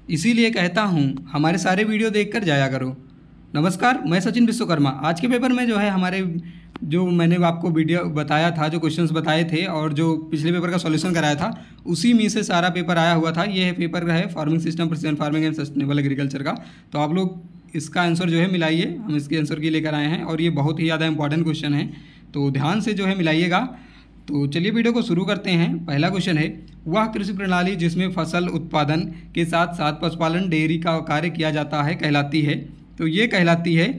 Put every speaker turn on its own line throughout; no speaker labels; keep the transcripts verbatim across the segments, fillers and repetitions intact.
इसीलिए कहता हूँ हमारे सारे वीडियो देखकर जाया करो। नमस्कार, मैं सचिन विश्वकर्मा। आज के पेपर में जो है हमारे जो मैंने आपको वीडियो बताया था, जो क्वेश्चंस बताए थे और जो पिछले पेपर का सॉल्यूशन कराया था, उसी में से सारा पेपर आया हुआ था। ये पेपर है farming system, precision farming and sustainable agriculture का। तो आप लोग इसका आंसर जो है मिलाइए, हम इसके आंसर की लेकर आए हैं और ये बहुत ही ज़्यादा इंपॉर्टेंट क्वेश्चन है, तो ध्यान से जो है मिलाइएगा। तो चलिए वीडियो को शुरू करते हैं। पहला क्वेश्चन है, वह कृषि प्रणाली जिसमें फसल उत्पादन के साथ साथ पशुपालन डेयरी का कार्य किया जाता है कहलाती है। तो ये कहलाती है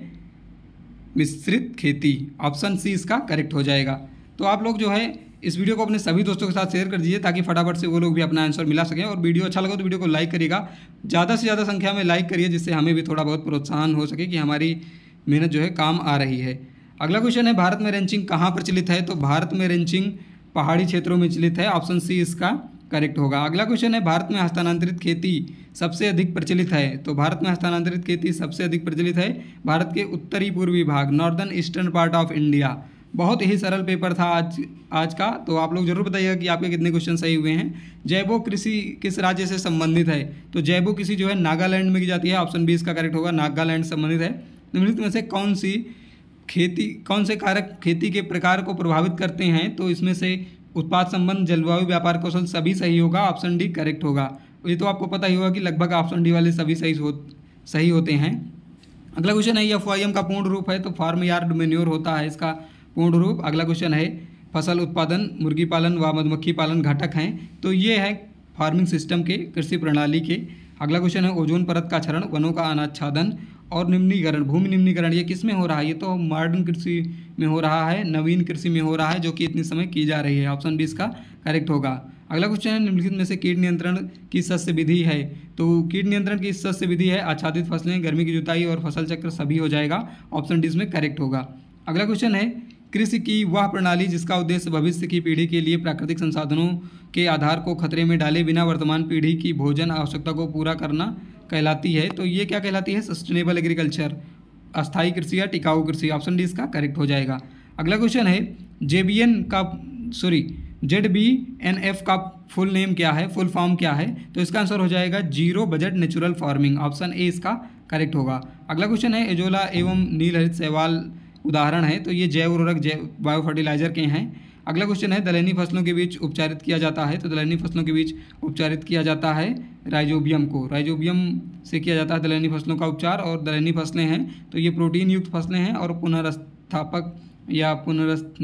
मिश्रित खेती। ऑप्शन सी इसका करेक्ट हो जाएगा। तो आप लोग जो है इस वीडियो को अपने सभी दोस्तों के साथ शेयर कर दीजिए ताकि फटाफट से वो लोग भी अपना आंसर मिला सकें। और वीडियो अच्छा लगा तो वीडियो को लाइक करिएगा, ज़्यादा से ज़्यादा संख्या में लाइक करिए, जिससे हमें भी थोड़ा बहुत प्रोत्साहन हो सके कि हमारी मेहनत जो है काम आ रही है। अगला क्वेश्चन है, भारत में रेंचिंग कहाँ प्रचलित है। तो भारत में रेंचिंग पहाड़ी क्षेत्रों में प्रचलित है। ऑप्शन सी इसका करेक्ट होगा। अगला क्वेश्चन है, भारत में हस्तांतरित खेती सबसे अधिक प्रचलित है। तो भारत में हस्तांतरित खेती सबसे अधिक प्रचलित है भारत के उत्तरी पूर्वी भाग, northern eastern part of India. बहुत ही सरल पेपर था आज आज का। तो आप लोग जरूर बताइएगा कि आपके कितने क्वेश्चन सही हुए हैं। जैवो कृषि किस राज्य से संबंधित है। तो जैवो कृषि जो है नागालैंड में की जाती है। ऑप्शन बी इसका करेक्ट होगा, नागालैंड से संबंधित है। निम्नलिखित में से कौन सी खेती कौन से कारक खेती के प्रकार को प्रभावित करते हैं। तो इसमें से उत्पाद संबंध, जलवायु, व्यापार कौशल सभी सही होगा। ऑप्शन डी करेक्ट होगा। ये तो आपको पता ही होगा कि लगभग ऑप्शन डी वाले सभी सही हो सही होते हैं। अगला क्वेश्चन है, एफ वाई एम का पूर्ण रूप है। तो फार्म यार्ड मैन्योर होता है इसका पूर्ण रूप। अगला क्वेश्चन है, फसल उत्पादन, मुर्गी पालन व मधुमक्खी पालन घटक हैं। तो ये है फार्मिंग सिस्टम के, कृषि प्रणाली के। अगला क्वेश्चन है, ओजोन परत का क्षरण, वनों का अनाच्छादन और निम्नीकरण, भूमि निम्नीकरण, ये किस में हो रहा है। ये तो मॉडर्न कृषि में हो रहा है, नवीन कृषि में हो रहा है, जो कि इतने समय की जा रही है। ऑप्शन बी इसका करेक्ट होगा। अगला क्वेश्चन है, निम्नलिखित में से कीट नियंत्रण की शस्य विधि है। तो कीट नियंत्रण की शस्य विधि है आच्छादित फसलें, गर्मी की जुताई और फसल चक्र सभी हो जाएगा। ऑप्शन डी इसमें करेक्ट होगा। अगला क्वेश्चन है, कृषि की वह प्रणाली जिसका उद्देश्य भविष्य की पीढ़ी के लिए प्राकृतिक संसाधनों के आधार को खतरे में डाले बिना वर्तमान पीढ़ी की भोजन आवश्यकता को पूरा करना कहलाती है। तो ये क्या कहलाती है, सस्टेनेबल एग्रीकल्चर, अस्थायी कृषि या टिकाऊ कृषि। ऑप्शन डी इसका करेक्ट हो जाएगा। अगला क्वेश्चन है, जेबीएन का sorry Z B N F का फुल नेम क्या है, फुल फॉर्म क्या है। तो इसका आंसर हो जाएगा zero budget natural farming. Option A इसका करेक्ट होगा। अगला क्वेश्चन है, एजोला एवं नील हरित शैवाल उदाहरण है। तो ये जैव उर्वरक, जैव बायो फर्टिलाइजर के हैं। अगला क्वेश्चन है, दलहनी फसलों के बीच उपचारित किया जाता है। तो दलहनी फसलों के बीच उपचारित किया जाता है राइजोबियम को, राइजोबियम से किया जाता है दलहनी फसलों का उपचार। और दलहनी फसलें हैं तो ये प्रोटीन युक्त फसलें हैं और पुनर्स्थापक या पुनर्स्थ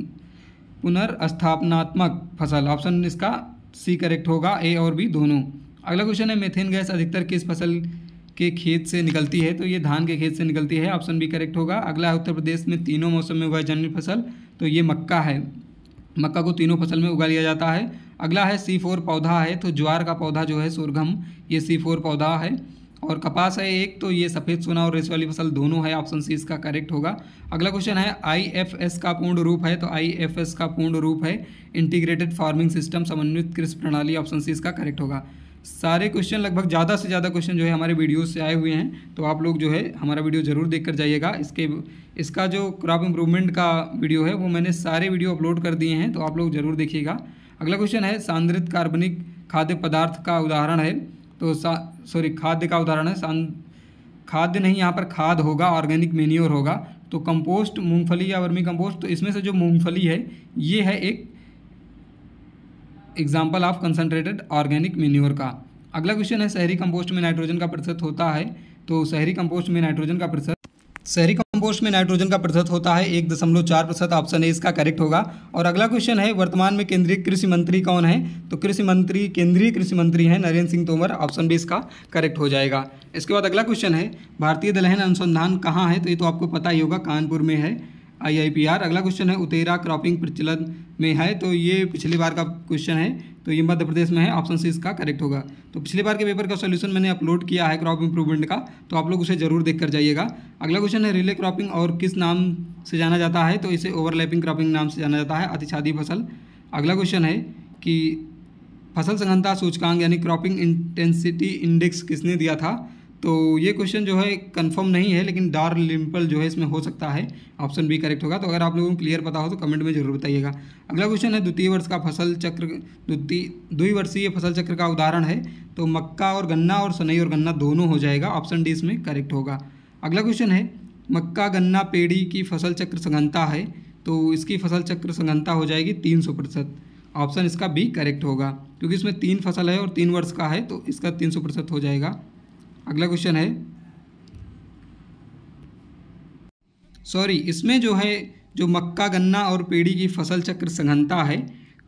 पुनर्स्थापनात्मक फसल। ऑप्शन इसका सी करेक्ट होगा, ए और बी दोनों। अगला क्वेश्चन है, मेथेन गैस अधिकतर किस फसल के खेत से निकलती है। तो ये धान के खेत से निकलती है। ऑप्शन बी करेक्ट होगा। अगला है, उत्तर प्रदेश में तीनों मौसम में उगाई जाने वाली फसल। तो ये मक्का है, मक्का को तीनों फसल में उगा लिया जाता है। अगला है, सी फोर पौधा है। तो ज्वार का पौधा जो है सोरघम, ये सी फोर पौधा है। और कपास है एक, तो ये सफ़ेद सोना और रेस वाली फसल दोनों है। ऑप्शन सी इसका करेक्ट होगा। अगला क्वेश्चन है, आई एफ एस का पूर्ण रूप है। तो आई एफ एस का पूर्ण रूप है इंटीग्रेटेड फार्मिंग सिस्टम, समन्वित कृषि प्रणाली। ऑप्शन सी इसका करेक्ट होगा। सारे क्वेश्चन लगभग ज़्यादा से ज़्यादा क्वेश्चन जो है हमारे वीडियो से आए हुए हैं, तो आप लोग जो है हमारा वीडियो ज़रूर देख कर जाइएगा। इसके इसका जो क्रॉप इम्प्रूवमेंट का वीडियो है वो मैंने सारे वीडियो अपलोड कर दिए हैं, तो आप लोग ज़रूर देखिएगा। अगला क्वेश्चन है, सांद्रित कार्बनिक खाद्य पदार्थ का उदाहरण है। तो सॉरी खाद्य का उदाहरण है, खाद्य नहीं, यहाँ पर खाद होगा, ऑर्गेनिक मेन्योर होगा। तो कंपोस्ट, मूंगफली या वर्मी कंपोस्ट। तो इसमें से जो मूंगफली है ये है एक example of concentrated organic manure का। अगला क्वेश्चन है, शहरी कंपोस्ट में नाइट्रोजन का प्रतिशत होता है। तो शहरी कंपोस्ट में नाइट्रोजन का प्रतिशत शहरी कंपोस्ट में नाइट्रोजन का प्रतिशत होता है एक दशमलव चार प्रतिशत। ऑप्शन ए इसका करेक्ट होगा। और अगला क्वेश्चन है, वर्तमान में केंद्रीय कृषि मंत्री कौन है। तो कृषि मंत्री, केंद्रीय कृषि मंत्री हैं नरेंद्र सिंह तोमर। ऑप्शन बी इसका करेक्ट हो जाएगा। इसके बाद अगला क्वेश्चन है, भारतीय दलहन अनुसंधान कहाँ है। तो ये तो आपको पता ही होगा, कानपुर में है, आई आई पी आर। अगला क्वेश्चन है, उतेरा क्रॉपिंग प्रचलन में है। तो ये पिछली बार का क्वेश्चन है, तो ये मध्य प्रदेश में है। ऑप्शन सी इसका करेक्ट होगा। तो पिछले बार के पेपर का सॉल्यूशन मैंने अपलोड किया है क्रॉप इम्प्रूवमेंट का, तो आप लोग उसे जरूर देख कर जाइएगा। अगला क्वेश्चन है, रिले क्रॉपिंग और किस नाम से जाना जाता है। तो इसे ओवरलैपिंग क्रॉपिंग नाम से जाना जाता है, अतिछादी फसल। अगला क्वेश्चन है कि फसल सघनता सूचकांक यानी क्रॉपिंग इंटेंसिटी इंडेक्स किसने दिया था। तो ये क्वेश्चन जो है कंफर्म नहीं है, लेकिन डालरिम्पल जो है इसमें हो सकता है, ऑप्शन बी करेक्ट होगा। तो अगर आप लोगों को क्लियर पता हो तो कमेंट में जरूर बताइएगा। अगला क्वेश्चन है द्वितीय वर्ष का फसल चक्र द्वितीय द्विवर्षीय फसल चक्र का उदाहरण है, तो मक्का और गन्ना और सनई और गन्ना दोनों हो जाएगा, ऑप्शन डी इसमें करेक्ट होगा। अगला क्वेश्चन है मक्का गन्ना पेड़ी की फसल चक्र सघनता है, तो इसकी फसल चक्र सघनता हो जाएगी तीन सौ प्रतिशत, ऑप्शन इसका बी करेक्ट होगा, क्योंकि इसमें तीन फसल है और तीन वर्ष का है तो इसका तीन सौ प्रतिशत हो जाएगा। अगला क्वेश्चन है सॉरी इसमें जो है जो मक्का गन्ना और पेड़ी की फसल चक्र सघनता है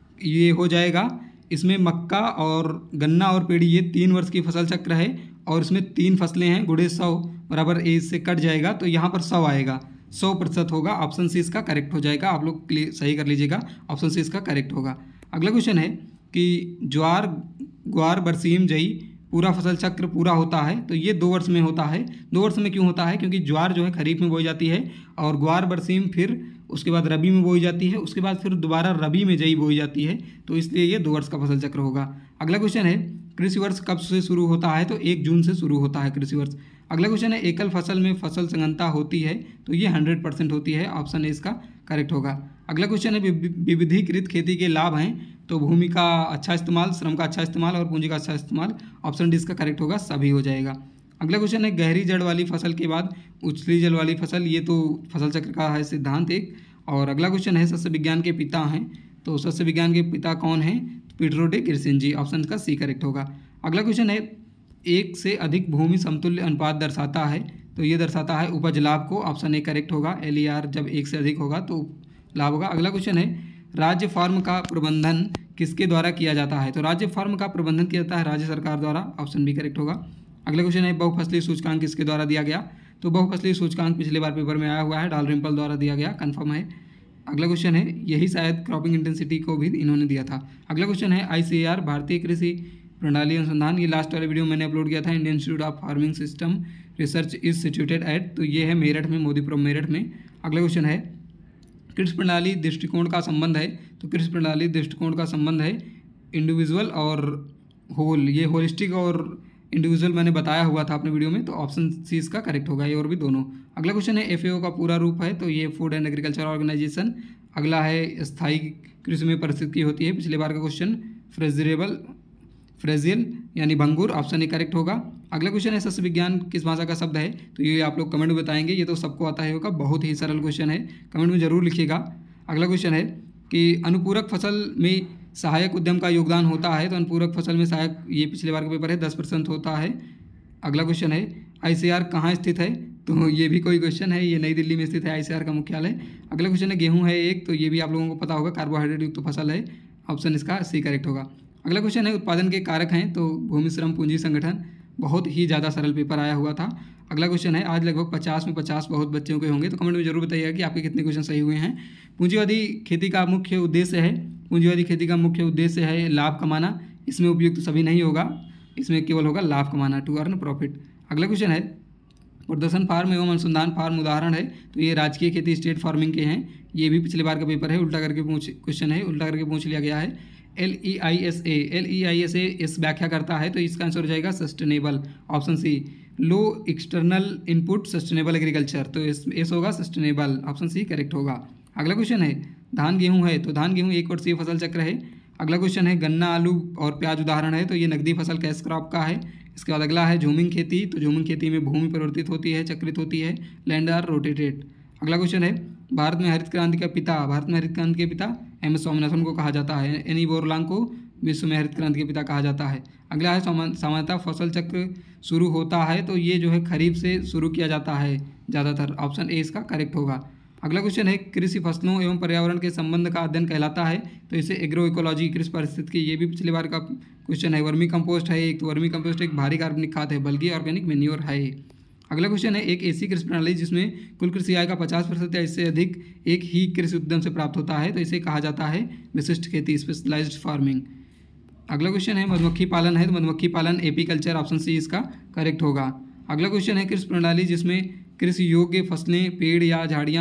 ये हो जाएगा, इसमें मक्का और गन्ना और पेड़ी ये तीन वर्ष की फसल चक्र है और इसमें तीन फसलें हैं, गुड़े सौ बराबर ए से कट जाएगा तो यहाँ पर सौ आएगा, सौ प्रतिशत होगा, ऑप्शन सी इसका करेक्ट हो जाएगा। आप लोग सही कर लीजिएगा, ऑप्शन सी इसका करेक्ट होगा। अगला क्वेश्चन है कि ज्वार ग्वार बरसीम जई पूरा फसल चक्र पूरा होता है, तो ये दो वर्ष में होता है। दो वर्ष में क्यों होता है? क्योंकि ज्वार जो है खरीफ में बोई जाती है और ग्वार बरसीम फिर उसके बाद रबी में बोई जाती है, उसके बाद फिर दोबारा रबी में जई बोई जाती है, तो इसलिए ये दो वर्ष का फसल चक्र होगा। अगला क्वेश्चन है कृषि वर्ष कब से शुरू होता है? तो एक जून से शुरू होता है कृषि वर्ष। अगला क्वेश्चन है एकल फसल में फसल सघनता होती है, तो ये हंड्रेड परसेंट होती है, ऑप्शन ए इसका करेक्ट होगा। अगला क्वेश्चन है विविधीकृत खेती के लाभ हैं, तो भूमि का अच्छा इस्तेमाल, श्रम का अच्छा इस्तेमाल और पूंजी का अच्छा इस्तेमाल, ऑप्शन डी इसका करेक्ट होगा, सभी हो जाएगा। अगला क्वेश्चन है गहरी जड़ वाली फसल के बाद उछली जल वाली फसल, ये तो फसल चक्र का है सिद्धांत एक। और अगला क्वेश्चन है सस्य विज्ञान के पिता हैं, तो सस्य विज्ञान के पिता कौन हैं? पीटरो डे किर्सिंजी, ऑप्शन का सी करेक्ट होगा। अगला क्वेश्चन है एक से अधिक भूमि समतुल्य अनुपात दर्शाता है, तो ये दर्शाता है उपज लाभ को, ऑप्शन ए करेक्ट होगा। एल ई आर जब एक से अधिक होगा तो लाभ होगा। अगला क्वेश्चन है राज्य फार्म का प्रबंधन किसके द्वारा किया जाता है? तो राज्य फार्म का प्रबंधन किया जाता है राज्य सरकार द्वारा, ऑप्शन बी करेक्ट होगा। अगला क्वेश्चन है बहुफसली सूचकांक किसके द्वारा दिया गया? तो बहुफसली सूचकांक पिछले बार पेपर में आया हुआ है, डालरिम्पल द्वारा दिया गया, कंफर्म है। अगला क्वेश्चन है यही शायद क्रॉपिंग इंटेंसिटी को भी इन्होंने दिया था। अगला क्वेश्चन है आई सी ए आर भारतीय कृषि प्रणाली अनुसंधान, ये लास्ट वाले वीडियो मैंने अपलोड किया था, Indian Institute of Farming System Research is situated at, तो ये है मेरठ में, मोदीपुरम मेरठ में। अगला क्वेश्चन है कृषि प्रणाली दृष्टिकोण का संबंध है, तो कृषि प्रणाली दृष्टिकोण का संबंध है इंडिविजुअल और होल, ये होलिस्टिक और इंडिविजुअल मैंने बताया हुआ था अपने वीडियो में, तो ऑप्शन सी इसका करेक्ट होगा, ये और भी दोनों। अगला क्वेश्चन है एफ ए ओ का पूरा रूप है, तो ये फूड एंड एग्रीकल्चर ऑर्गेनाइजेशन। अगला है स्थायी कृषि में परिस्थिति होती है, पिछले बार का क्वेश्चन फ्रेजरेबल फ्रेजियल यानी भंगुर, ऑप्शन ए करेक्ट होगा। अगला क्वेश्चन है सस्य विज्ञान किस भाषा का शब्द है? तो ये आप लोग कमेंट में बताएंगे, ये तो सबको आता ही होगा, बहुत ही सरल क्वेश्चन है, कमेंट में जरूर लिखिएगा। अगला क्वेश्चन है कि अनुपूरक फसल में सहायक उद्यम का योगदान होता है, तो अनुपूरक फसल में सहायक, ये पिछले बार का पेपर है, दस परसेंट होता है। अगला क्वेश्चन है आई सी आर कहाँ स्थित है? तो ये भी कोई क्वेश्चन है, ये नई दिल्ली में स्थित है आई सी आर का मुख्यालय। अगला क्वेश्चन है गेहूँ है एक, तो ये भी आप लोगों को पता होगा, कार्बोहाइड्रेट युक्त फसल है, ऑप्शन इसका सी करेक्ट होगा। अगला क्वेश्चन है उत्पादन के कारक हैं, तो भूमि श्रम पूंजी संगठन, बहुत ही ज़्यादा सरल पेपर आया हुआ था। अगला क्वेश्चन है आज लगभग पचास में पचास बहुत बच्चों के होंगे, तो कमेंट में जरूर बताइएगा कि आपके कितने क्वेश्चन सही हुए हैं। पूंजीवादी खेती का मुख्य उद्देश्य है, पूंजीवादी खेती का मुख्य उद्देश्य है लाभ कमाना, इसमें उपयुक्त सभी नहीं होगा, इसमें केवल होगा लाभ कमाना, टू अर्न प्रॉफिट। अगला क्वेश्चन है प्रदर्शन फार्म एवं अनुसंधान फार्म उदाहरण है, तो ये राजकीय खेती स्टेट फार्मिंग के हैं, ये भी पिछले बार का पेपर है, उल्टा करके पूछ क्वेश्चन है, उल्टा करके पूछ लिया गया है। L E I S A L E I S A इस व्याख्या करता है, तो इसका आंसर हो जाएगा sustainable, option C. Low external input sustainable agriculture, तो इस एस होगा सस्टेनेबल, ऑप्शन सी करेक्ट होगा। अगला क्वेश्चन है धान गेहूं है, तो धान गेहूं एक वर्षीय फसल चक्र है। अगला क्वेश्चन है गन्ना आलू और प्याज उदाहरण है, तो ये नकदी फसल कैश क्रॉप का है। इसके बाद अगला है झूमिंग खेती, तो झूमिंग खेती में भूमि परिवर्तित होती है, चक्रित होती है, लैंड आर रोटेटेड। अगला क्वेश्चन है भारत में हरित क्रांति का पिता, भारत में हरित क्रांति के पिता एम एस स्वामीनाथन को कहा जाता है, एनी बोरलांग को विश्व में हरित क्रांति के पिता कहा जाता है। अगला है सामान्यतः फसल चक्र शुरू होता है, तो ये जो है खरीफ से शुरू किया जाता है ज़्यादातर, ऑप्शन ए इसका करेक्ट होगा। अगला क्वेश्चन है कृषि फसलों एवं पर्यावरण के संबंध का अध्ययन कहलाता है, तो इसे एग्रो इकोलॉजी कृषि पारिस्थितिकी, ये भी पिछले बार का क्वेश्चन है। वर्मी कंपोस्ट है एक, तो वर्मी कंपोस्ट एक भारी कार्बनिक खाद है, बल्कि ऑर्गेनिक मेन्योर है। अगला क्वेश्चन है एक ऐसी कृषि प्रणाली जिसमें कुल कृषि आय का पचास प्रतिशत या इससे अधिक एक ही कृषि उद्यम से प्राप्त होता है, तो इसे कहा जाता है विशिष्ट खेती, स्पेशलाइज्ड फार्मिंग। अगला क्वेश्चन है मधुमक्खी पालन है, तो मधुमक्खी पालन एपीकल्चर, ऑप्शन सी इसका करेक्ट होगा। अगला क्वेश्चन है कृषि प्रणाली जिसमें कृषि योग्य फसलें, पेड़ या झाड़ियाँ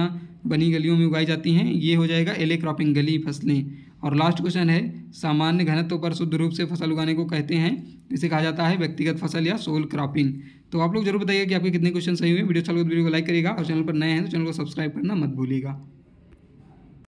बनी गलियों में उगाई जाती हैं, ये हो जाएगा एले क्रॉपिंग, गली फसलें। और लास्ट क्वेश्चन है, सामान्य घनत्व पर शुद्ध रूप से फसल उगाने को कहते हैं, इसे कहा जाता है व्यक्तिगत फसल या सोल क्रॉपिंग। तो आप लोग जरूर बताइए कि आपके कितने क्वेश्चन सही हुए। वीडियो अच्छा लगे तो वीडियो को लाइक करिएगा और चैनल पर नए हैं तो चैनल को सब्सक्राइब करना मत भूलिएगा।